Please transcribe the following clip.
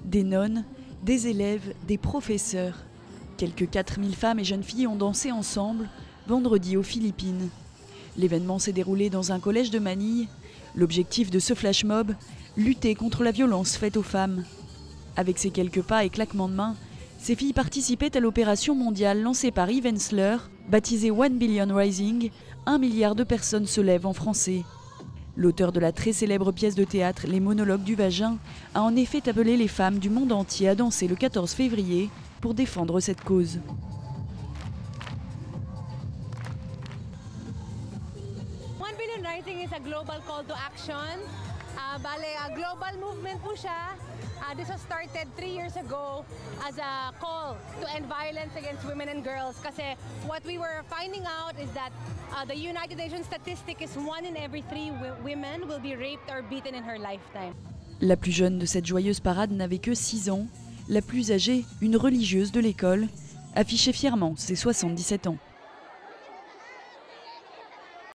Des nonnes, des élèves, des professeurs. Quelques 4000 femmes et jeunes filles ont dansé ensemble vendredi aux Philippines. L'événement s'est déroulé dans un collège de Manille. L'objectif de ce flash mob, lutter contre la violence faite aux femmes. Avec ses quelques pas et claquements de mains, ces filles participaient à l'opération mondiale lancée par Yves Ensler, baptisée 1 Billion Rising, 1 milliard de personnes se lèvent en français. L'auteur de la très célèbre pièce de théâtre Les monologues du vagin a en effet appelé les femmes du monde entier à danser le 14 février pour défendre cette cause. Rising is a global call to action. A global movement po siya. This was started 3 years ago as a call to end violence against women and girls. Kasi what we were finding out is that the United Nations statistic is 1 in every 3 women will be raped or beaten in her lifetime. La plus jeune de cette joyeuse parade n'avait que 6 ans. La plus âgée, une religieuse de l'école, affichait fièrement ses 77 ans.